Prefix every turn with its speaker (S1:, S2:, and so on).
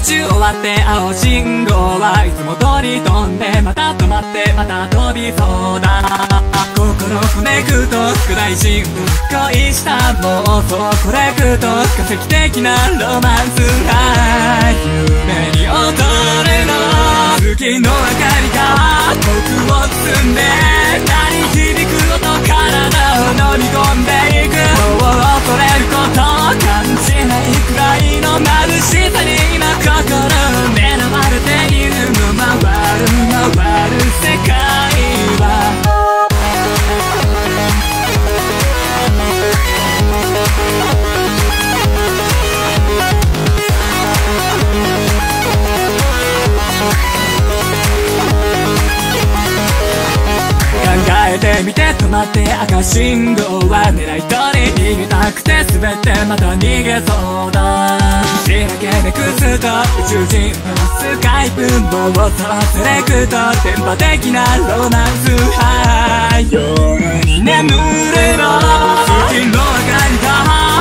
S1: 終終わって青信号はいつも通り飛んでまた止まってまた飛びそうだ。心コネクト副大臣恋した妄想コレクト化石的なロマンスハイ夢に踊るの月の明かりが僕を包んで鳴り響く音体を飲み込んでいく。もう恐れること感じないくらいの眩しさに今心狙われているの。回る回る世界は考えてみて止まって赤信号は狙い通り逃げたくて滑ってまた逃げそうだ。しらけめくすと宇宙人のスカイプもをさセレクト電波的なロマンスハイ夜に眠れば月の明かりが